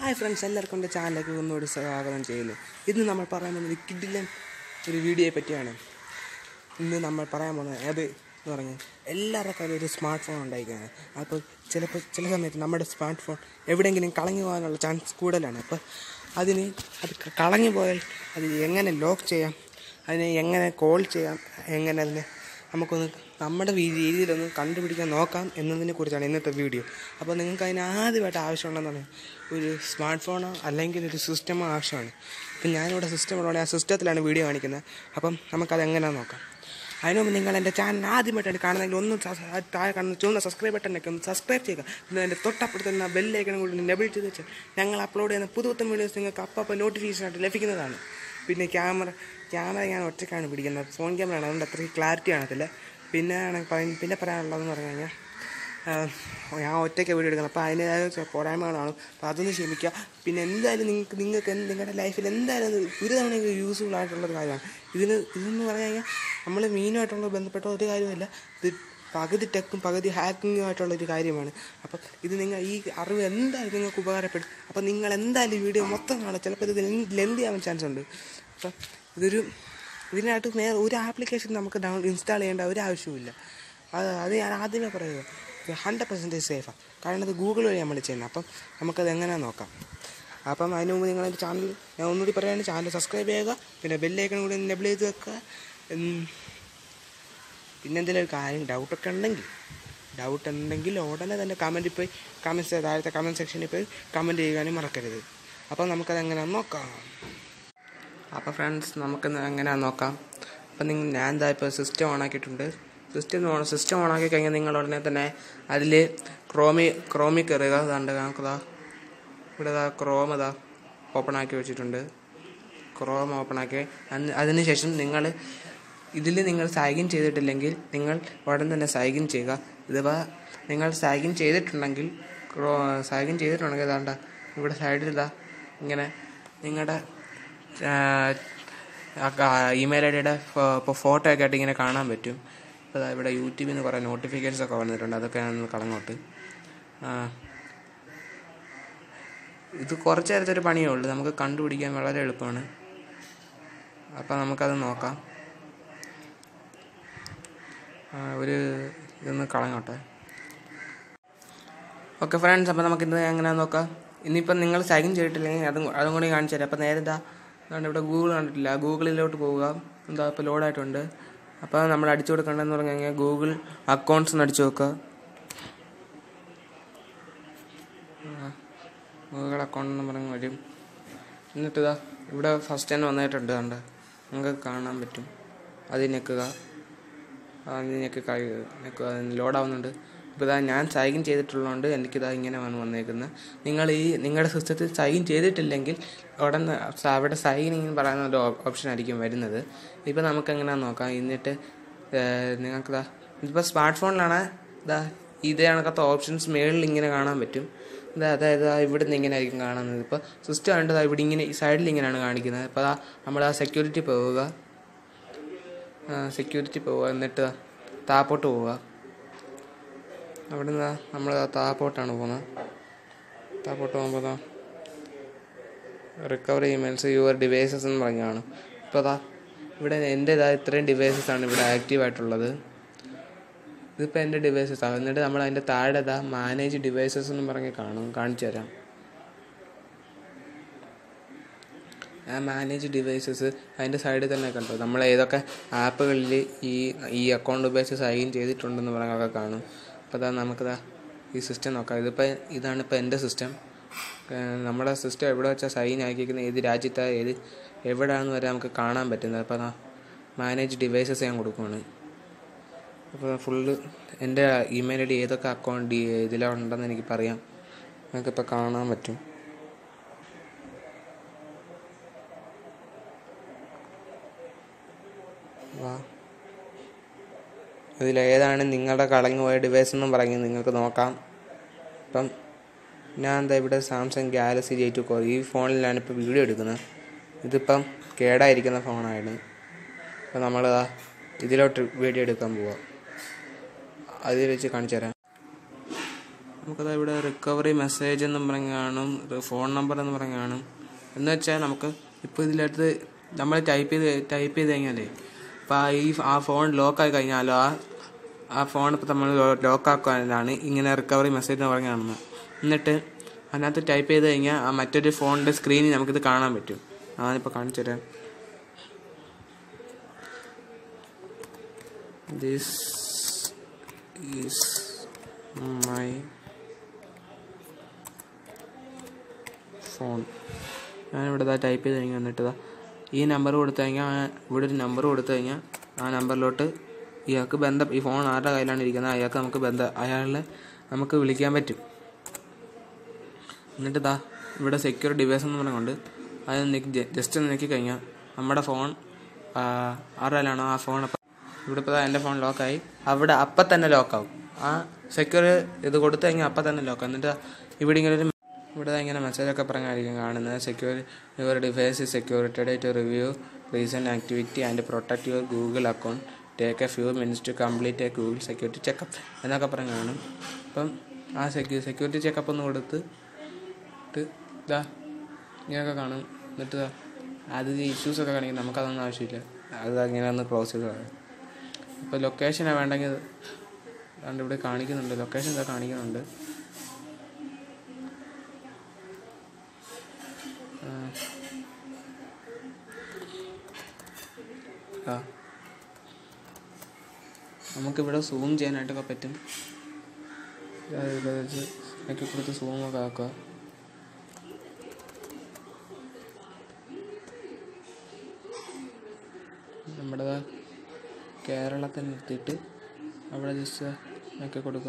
Hi friends, എല്ലാവർക്കും എൻ്റെ ചാനലിലേക്ക് ഒന്നുകൂടി സ്വാഗതം ചെയ്യുന്നു. ഇന്ന് നമ്മൾ പറയാൻ പോകുന്നത് കിഡിലൻ ഒരു വീഡിയോയെ പറ്റിയാണ്. ഇന്ന് നമ്മൾ പറയാൻ പോകുന്നത് അത് എന്ന് പറഞ്ഞാൽ എല്ലാവരുടെ കയ്യിലും ഒരു സ്മാർട്ട് ഫോൺ ഉണ്ടായിരിക്കുകയാണ്. അപ്പോൾ ചില സമയത്ത് നമ്മുടെ സ്മാർട്ട് ഫോൺ എവിടെയെങ്കിലും കളഞ്ഞു പോകാനുള്ള ചാൻസ് കൂടുതലാണ്. അപ്പോൾ അത് കളഞ്ഞു പോയാൽ അത് എങ്ങനെ ലോക്ക് ചെയ്യാം, അതിനെ എങ്ങനെ കോൾ ചെയ്യാം, എങ്ങനെ അതിനെ നമുക്കൊന്ന് നമ്മുടെ രീതിയിലൊന്ന് കണ്ടുപിടിക്കാൻ നോക്കാം എന്നതിനെക്കുറിച്ചാണ് ഇന്നത്തെ വീഡിയോ. അപ്പോൾ നിങ്ങൾക്ക് അതിന് ആദ്യമായിട്ട് ആവശ്യമുള്ളതെന്ന് പറഞ്ഞാൽ ഒരു സ്മാർട്ട് ഫോണോ അല്ലെങ്കിൽ ഒരു സിസ്റ്റമോ ആവശ്യമാണ്. ഇപ്പം ഞാനിവിടെ സിസ്റ്റം ഉള്ളതുകൊണ്ട് ആ സിസ്റ്റത്തിലാണ് വീഡിയോ കാണിക്കുന്നത്. അപ്പം നമുക്കത് എങ്ങനെയാണെന്ന് നോക്കാം. അതിന് മുമ്പ് നിങ്ങൾ എൻ്റെ ചാനൽ ആദ്യമായിട്ടാണ് കാണുന്നെങ്കിൽ ഒന്ന് താഴെ കാണുന്ന ചുവന്ന സബ്സ്ക്രൈബ് ബട്ടനൊക്കെ ഒന്ന് സബ്സ്ക്രൈബ് ചെയ്യുക. പിന്നെ അതിൻ്റെ തൊട്ടപ്പുറത്തുന്ന ബെല്ലൈക്കണും കൂടി എനേബിൾ ചെയ്ത് വെച്ചാൽ ഞങ്ങൾ അപ്ലോഡ് ചെയ്യുന്ന പുതുപുത്തൻ വീഡിയോസ് നിങ്ങൾക്ക് അപ്പോൾ നോട്ടിഫിക്കേഷനായിട്ട് ലഭിക്കുന്നതാണ്. പിന്നെ ക്യാമറ ഞാൻ ഒറ്റയ്ക്കാണ് പിടിക്കുന്നത്, ഫോൺ ക്യാമറയാണ്, അതുകൊണ്ട് അത്രയ്ക്ക് ക്ലാരിറ്റി കാണത്തില്ല. പിന്നെ പറയാനുള്ളതെന്ന് പറഞ്ഞു കഴിഞ്ഞാൽ ഞാൻ ഒറ്റയ്ക്ക് വീഡിയോ എടുക്കുന്നത്, അപ്പോൾ അതിൻ്റേതായ പോരായ്മകളാണ്. അപ്പോൾ അതൊന്ന് ക്ഷമിക്കുക. പിന്നെ എന്തായാലും നിങ്ങൾക്ക് നിങ്ങളുടെ ലൈഫിൽ എന്തായാലും ഒരു തവണ യൂസ്ഫുൾ ആയിട്ടുള്ളൊരു കാര്യമാണ്. ഇതെന്ന് പറഞ്ഞു കഴിഞ്ഞാൽ നമ്മൾ മീനുമായിട്ടുള്ള ബന്ധപ്പെട്ട ഒരു കാര്യമല്ല. ഇത് പകുതി ടെക്കും പകുതി ഹാക്കിങ്ങുമായിട്ടുള്ളൊരു കാര്യമാണ്. അപ്പം ഇത് ഈ അറിവ് എന്തായാലും നിങ്ങൾക്ക് ഉപകാരപ്പെടും. അപ്പം നിങ്ങൾ എന്തായാലും ഈ വീഡിയോ മൊത്തം കാണും. ചിലപ്പോൾ ഇത് ലെന്തി ആവാൻ ചാൻസ് ഉണ്ട്. അപ്പം ഇതിനായിട്ട് ഒരു ആപ്ലിക്കേഷൻ നമുക്ക് ഇൻസ്റ്റാൾ ചെയ്യേണ്ട ഒരു ആവശ്യമില്ല. അത് ഞാൻ ആദ്യമേ പറയുക, 100% സേഫാണ്. കാരണം അത് ഗൂഗിൾ വഴി നമ്മൾ ചെയ്യുന്നത്. അപ്പം നമുക്കത് എങ്ങനെയാണെന്ന് നോക്കാം. അപ്പം അതിന് മുമ്പ് നിങ്ങളെൻ്റെ ചാനൽ ഞാൻ ഒന്നുകൂടി പറയുകയാണ്, ചാനൽ സബ്സ്ക്രൈബ് ചെയ്യുക. പിന്നെ ബെല്ലൈക്കൺ കൂടി എനേബിൾ ചെയ്ത് വെക്കുക. പിന്നെ എന്തെങ്കിലും കാര്യം ഡൗട്ടൊക്കെ ഉണ്ടെങ്കിൽ ഉടനെ തന്നെ താഴത്തെ കമൻറ്റ് സെക്ഷനിൽ പോയി കമൻറ്റ് ചെയ്യാനും മറക്കരുത്. അപ്പം നമുക്കത് എങ്ങനെയാണെന്ന് നോക്കാം. അപ്പോൾ ഫ്രണ്ട്സ്, നമുക്കിന്ന് എങ്ങനെയാണെന്ന് നോക്കാം. അപ്പം ഞാൻ എന്താ ഇപ്പോൾ സിസ്റ്റം ഓണാക്കിയിട്ടുണ്ട്. സിസ്റ്റം ഓണാക്കി കഴിഞ്ഞാൽ നിങ്ങൾ ഉടനെ തന്നെ അതിൽ ക്രോമിൽ കയറുക. ഇവിടെ ക്രോം ഓപ്പൺ ആക്കി വെച്ചിട്ടുണ്ട്. ക്രോം ഓപ്പൺ ആക്കി അതിനുശേഷം നിങ്ങൾ സൈൻ ചെയ്തിട്ടില്ലെങ്കിൽ നിങ്ങൾ ഉടൻ തന്നെ സൈൻ ചെയ്യുക. ഇഥവാ നിങ്ങൾ സൈൻ ചെയ്തിട്ടുണ്ടെങ്കിൽ ഇവിടെ സൈഡിൽ ഇങ്ങനെ നിങ്ങളുടെ ഇമെയിൽ ഐ ഡിയുടെ ഫോട്ടോ ഒക്കെ ആയിട്ട് ഇങ്ങനെ കാണാൻ പറ്റും. അപ്പോൾ ഇവിടെ യൂട്യൂബിൽ നിന്ന് കുറേ നോട്ടിഫിക്കേഷൻസ് ഒക്കെ വന്നിട്ടുണ്ട്. അതൊക്കെ ഞാൻ കളങ്ങോട്ട്. ഇത് കുറച്ച് നേരത്തെ ഒരു പണിയേ ഉള്ളൂ, നമുക്ക് കണ്ടുപിടിക്കാൻ വളരെ എളുപ്പമാണ്. അപ്പോൾ നമുക്കത് നോക്കാം. ഇതൊന്ന് കളങ്ങോട്ടെ. ഓക്കെ ഫ്രണ്ട്സ്, അപ്പോൾ നമുക്കിത് എങ്ങനെയാണെന്ന് നോക്കാം. ഇനിയിപ്പം നിങ്ങൾ സൈൻ ചെയ്തിട്ടില്ലെങ്കിൽ അതും കൂടി കാണിച്ചു തരാം. അപ്പോൾ നേരെ അതുകൊണ്ട് ഇവിടെ ഗൂഗിൾ കണ്ടിട്ടില്ല, ഗൂഗിളിലോട്ട് പോവുക. ഇപ്പോൾ ലോഡായിട്ടുണ്ട്. അപ്പോൾ നമ്മൾ അടിച്ചു കൊടുക്കേണ്ടതെന്ന് പറഞ്ഞു കഴിഞ്ഞാൽ ഗൂഗിൾ അക്കൗണ്ട്സ് എന്ന് അടിച്ചു നോക്കുക. ഗൂഗിൾ അക്കൗണ്ട് എന്ന് പറഞ്ഞ് വരും. എന്നിട്ട് ഇവിടെ ഫസ്റ്റ് തന്നെ വന്നിട്ടുണ്ട്, കണ്ട് നിങ്ങൾക്ക് കാണാൻ പറ്റും. അത് ഞെക്കുക, ലോഡാവുന്നുണ്ട്. ഇപ്പോൾ ഞാൻ സൈൻ ചെയ്തിട്ടുള്ളതുകൊണ്ട് എനിക്കിതാ ഇങ്ങനെ വന്നേക്കുന്നത്. നിങ്ങളുടെ സിസ്റ്റത്തിൽ സൈൻ ചെയ്തിട്ടില്ലെങ്കിൽ ഉടനെ അവിടെ സൈനിങ് പറയുന്ന ഒരു ഓപ്ഷൻ ആയിരിക്കും വരുന്നത്. ഇപ്പോൾ നമുക്ക് എങ്ങനെയാണെന്ന് നോക്കാം. എന്നിട്ട് നിങ്ങൾക്കിതാ ഇപ്പോൾ സ്മാർട്ട് ഫോണിലാണ് ഇതേ കണക്കത്തെ ഓപ്ഷൻസ് മേളിൽ ഇങ്ങനെ കാണാൻ പറ്റും. അതായത് ഇവിടെ നിന്ന് ഇങ്ങനെ ആയിരിക്കും കാണുന്നത്. ഇപ്പോൾ സിസ്റ്റം കണ്ടത് ഇവിടെ ഇങ്ങനെ ഈ സൈഡിൽ ഇങ്ങനെയാണ് കാണിക്കുന്നത്. അപ്പോൾ നമ്മൾ സെക്യൂരിറ്റി പോവുക. എന്നിട്ട് താപ്പോട്ട് പോവുക. അവിടെ നിന്ന് നമ്മൾ താപ്പോട്ടാണ് പോകുന്നത്. താപ്പോട്ട് പോകുമ്പോൾ റിക്കവർ ഇമെയിൽസ് യുവർ ഡിവൈസസ് എന്ന് പറഞ്ഞാണ്. ഇപ്പോൾ ഇവിടെ എൻ്റെ ഇത്രയും ഡിവൈസസാണ് ഇവിടെ ആക്റ്റീവായിട്ടുള്ളത്. ഇതിപ്പോൾ എൻ്റെ ഡിവൈസസാണ്. എന്നിട്ട് നമ്മൾ അതിൻ്റെ താഴെ മാനേജ് ഡിവൈസസ് എന്ന് പറഞ്ഞ് കാണിച്ചു തരാം. ആ മാനേജ് ഡിവൈസസ് അതിൻ്റെ സൈഡിൽ തന്നെ കണ്ടോ, നമ്മൾ ഏതൊക്കെ ആപ്പുകളിൽ ഈ അക്കൗണ്ട് ഉപയോഗിച്ച് സൈൻ ചെയ്തിട്ടുണ്ടെന്ന് പറഞ്ഞൊക്കെ കാണും. അപ്പോൾ നമുക്കിതാ ഈ സിസ്റ്റം നോക്കാം. ഇതാണിപ്പോൾ എൻ്റെ സിസ്റ്റം. നമ്മുടെ സിസ്റ്റം എവിടെ വെച്ചാൽ സൈൻ ആക്കിയിരിക്കുന്നത്, ഏത് രാജ്യത്താണ് എവിടെയാണെന്ന് വരെ നമുക്ക് കാണാൻ പറ്റുന്നത്. അപ്പോൾ മാനേജ് ഡിവൈസസ് ഞാൻ കൊടുക്കുകയാണ്. അപ്പോൾ ഫുള്ള് എൻ്റെ ഇമെയിൽ ഐ ഡി ഏതൊക്കെ അക്കൗണ്ട് ഇതിലുണ്ടെന്ന് എനിക്ക് പറയാം. നമുക്കിപ്പോൾ കാണാൻ പറ്റും. ഇതിലേതാണ് നിങ്ങളുടെ കളഞ്ഞുപോയ ഡിവൈസ് എന്നും പറഞ്ഞ് നിങ്ങൾക്ക് നോക്കാം. ഇപ്പം ഞാൻ ഇവിടെ സാംസങ് ഗാലക്സി J2 Core ഈ ഫോണിലാണ് ഇപ്പോൾ വീഡിയോ എടുക്കുന്നത്. ഇതിപ്പം കേടായിരിക്കുന്ന ഫോണാണ്. അപ്പോൾ നമ്മൾ ഇതിലോട്ട് വീഡിയോ എടുക്കാൻ പോവാം. അതിൽ വെച്ച് കാണിച്ചു തരാം. നമുക്കത് ഇവിടെ റിക്കവറി മെസ്സേജ് എന്നും പറഞ്ഞ് കാണും, ഫോൺ നമ്പർ എന്ന് പറഞ്ഞ് കാണും. എന്ന് വെച്ചാൽ നമുക്ക് ഇപ്പോൾ ഇതിനകത്ത് നമ്മൾ ടൈപ്പ് ചെയ്ത് കഴിഞ്ഞാലേ ഇപ്പോൾ ആ ഫോൺ ലോക്കായി കഴിഞ്ഞാലോ ആ ഫോൺ ഇപ്പോൾ നമ്മൾ ലോക്കാക്കാനാണ് ഇങ്ങനെ റിക്കവറി മെസ്സേജ് എന്ന് പറഞ്ഞ് കാണുന്നത്. എന്നിട്ട് അതിനകത്ത് ടൈപ്പ് ചെയ്ത് കഴിഞ്ഞാൽ ആ മറ്റൊരു ഫോണിൻ്റെ സ്ക്രീനിൽ നമുക്കിത് കാണാൻ പറ്റും. ഞാനിപ്പോൾ കാണിച്ചു തരാം. This is my phone. ഞാനിവിടെ ടൈപ്പ് ചെയ്ത് കഴിഞ്ഞാൽ എന്നിട്ട് ഈ നമ്പർ കൊടുത്തു കഴിഞ്ഞാൽ ഇവിടെ ഒരു നമ്പർ കൊടുത്തു കഴിഞ്ഞാൽ ആ നമ്പറിലോട്ട് ഇയാൾക്ക് ഈ ഫോൺ ആരുടെ കയ്യിലാണ് ഇരിക്കുന്നത് അയാൾക്ക് അയാളെ നമുക്ക് വിളിക്കാൻ പറ്റും. എന്നിട്ട് ഇവിടെ സെക്യൂർ ഡിവൈസ് എന്ന് പറഞ്ഞുകൊണ്ട് അത് ജസ്റ്റ് ഒന്ന് ഞെക്കി കഴിഞ്ഞാൽ നമ്മുടെ ഫോൺ ആരുടെ കയ്യിലാണോ ആ ഫോൺ ഇവിടെ ഇപ്പോൾ എൻ്റെ ഫോൺ ലോക്കായി അവിടെ അപ്പം തന്നെ ലോക്കാവും. ആ സെക്യൂർ ഇത് കൊടുത്തു കഴിഞ്ഞാൽ അപ്പം തന്നെ ലോക്കാവും. എന്നിട്ട് ഇവിടെ ഇങ്ങനെ മെസ്സേജൊക്കെ പറഞ്ഞായിരിക്കും കാണുന്നത്. Secure your device is secured to review recent activity and protect your Google account. Take a few minutes to complete a Google security checkup എന്നൊക്കെ പറഞ്ഞ് കാണും. അപ്പം ആ സെക്യൂരിറ്റി ചെക്കപ്പ് ഒന്ന് കൊടുത്തിട്ട് ഇങ്ങനെയൊക്കെ കാണും. എന്നിട്ട് അത് ഇഷ്യൂസൊക്കെ കാണിക്കും. നമുക്കതൊന്നും ആവശ്യമില്ല. അത് അങ്ങനെ ഒന്ന് ക്ലോസ് ചെയ്ത് കളയും. ഇപ്പോൾ ലൊക്കേഷനാണ് വേണ്ടെങ്കിൽ അതുകൊണ്ട് ഇവിടെ കാണിക്കുന്നുണ്ട്, ലൊക്കേഷൻ ഇതൊക്കെ കാണിക്കുന്നുണ്ട്. നമുക്കിവിടെ സൂം ചെയ്യാനായിട്ടൊക്കെ പറ്റും. ഒക്കെ കൊടുത്ത് സൂമൊക്കെ ആക്കുക. നമ്മുടെ കേരളത്തിൽ നിർത്തിയിട്ട് അവിടെ ജസ്റ്റ് ഒക്കെ കൊടുക്കുക,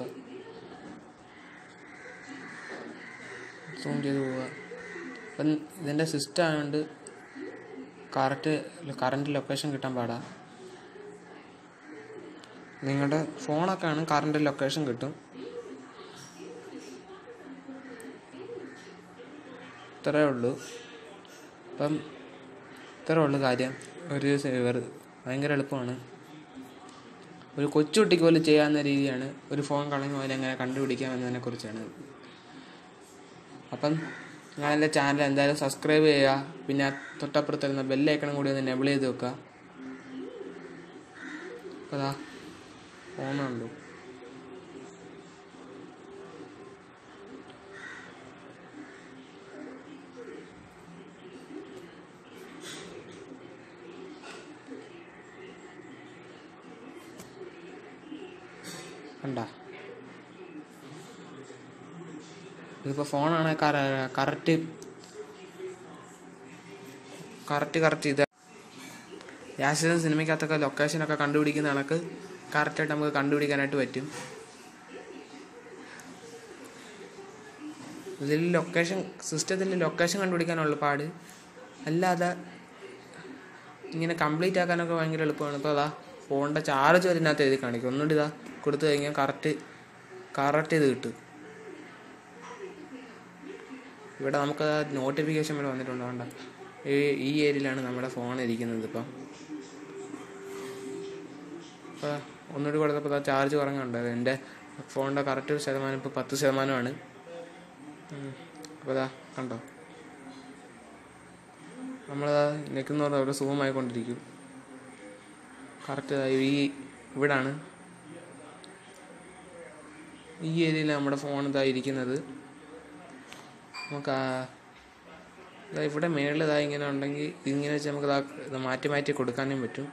സൂം ചെയ്ത് പോവുക. അപ്പം ഇതിൻ്റെ സിസ്റ്റം ആയതുകൊണ്ട് കറൻറ്റ് ലൊക്കേഷൻ കിട്ടാൻ പാടാ. നിങ്ങളുടെ ഫോണൊക്കെ ആണ് കറൻറ്റ് ലൊക്കേഷൻ കിട്ടും. ഇത്രയേ ഉള്ളൂ. അപ്പം ഇത്രയേ ഉള്ളൂ കാര്യം. ഭയങ്കര എളുപ്പമാണ്. ഒരു കൊച്ചുകുട്ടിക്ക് പോലും ചെയ്യാവുന്ന രീതിയാണ്. ഒരു ഫോൺ കളഞ്ഞ പോലെ എങ്ങനെ കണ്ടുപിടിക്കാം എന്നതിനെ കുറിച്ചാണ്. അപ്പം നിങ്ങളെൻ്റെ ചാനൽ എന്തായാലും സബ്സ്ക്രൈബ് ചെയ്യുക. പിന്നെ തൊട്ടപ്പുറത്തുള്ള ബെല്ലൈക്കണം കൂടി ഒന്ന് എനേബിൾ ചെയ്ത് വെക്കുക. അപ്പോൾ ഫോണുള്ളൂ. കണ്ട ഇതിപ്പോൾ ഫോണാണ് കറക്റ്റ് ഇത് യാസിൻ സിനിമയ്ക്കകത്തൊക്കെ ലൊക്കേഷനൊക്കെ കണ്ടുപിടിക്കുന്ന കണക്ക് കറക്റ്റായിട്ട് നമുക്ക് കണ്ടുപിടിക്കാനായിട്ട് പറ്റും. ഇതിൽ സിസ്റ്റത്തിൽ ലൊക്കേഷൻ കണ്ടുപിടിക്കാനുള്ള പാട് അല്ലാതെ ഇങ്ങനെ കംപ്ലീറ്റ് ആക്കാനൊക്കെ ഭയങ്കര എളുപ്പമാണ്. ഇപ്പോൾ ഫോണിൻ്റെ ചാർജ് വരുന്നതിനകത്ത് എഴുതി കാണിക്കും. ഒന്നുകൂടി കൊടുത്തു കഴിഞ്ഞാൽ കറക്റ്റ് ഇത് കിട്ടും. ഇവിടെ നമുക്ക് നോട്ടിഫിക്കേഷൻ ഇവിടെ വന്നിട്ടുണ്ട്. വേണ്ട ഈ ഏരിയയിലാണ് നമ്മുടെ ഫോൺ ഇരിക്കുന്നത്. ഇപ്പോൾ ഒന്നുകൂടി കൊടുത്തപ്പോൾ ചാർജ് കുറഞ്ഞുണ്ട്. എൻ്റെ ഫോണിൻ്റെ കറക്റ്റ് ശതമാനം ഇപ്പോൾ 10%. അപ്പോൾ കണ്ടോ, നമ്മൾ നിൽക്കുന്ന അവിടെ സൂം ആയിക്കൊണ്ടിരിക്കും. കറക്റ്റ് ഇവിടാണ്, ഈ ഏരിയയിൽ നമ്മുടെ ഫോൺ ഇരിക്കുന്നത്. നമുക്ക് ഇവിടെ മേളിൽ ഇങ്ങനെ ഉണ്ടെങ്കിൽ ഇങ്ങനെ വെച്ച് നമുക്ക് മാറ്റി കൊടുക്കാനും പറ്റും.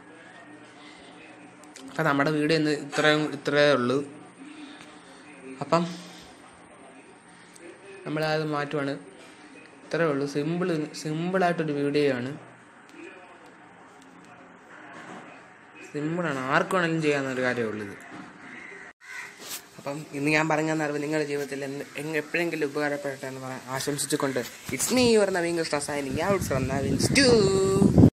അപ്പം നമ്മുടെ വീഡിയോ ഇന്ന് ഇത്രയേ ഉള്ളൂ. അപ്പം നമ്മളത് മാറ്റുവാണ്. ഇത്രയേ ഉള്ളൂ. സിമ്പിളായിട്ടൊരു വീഡിയോ ആണ്. സിമ്പിളാണ്, ആർക്ക് വേണമെങ്കിലും ചെയ്യാവുന്നൊരു കാര്യമുള്ളൂ ഇത്. അപ്പം ഇന്ന് ഞാൻ പറഞ്ഞ അറിവ് നിങ്ങളുടെ ജീവിതത്തിൽ എപ്പോഴെങ്കിലും ഉപകാരപ്പെടട്ടെ എന്ന് ആശംസിച്ചുകൊണ്ട് it's me your Naveen signing out from NAVEEN'S TUBE.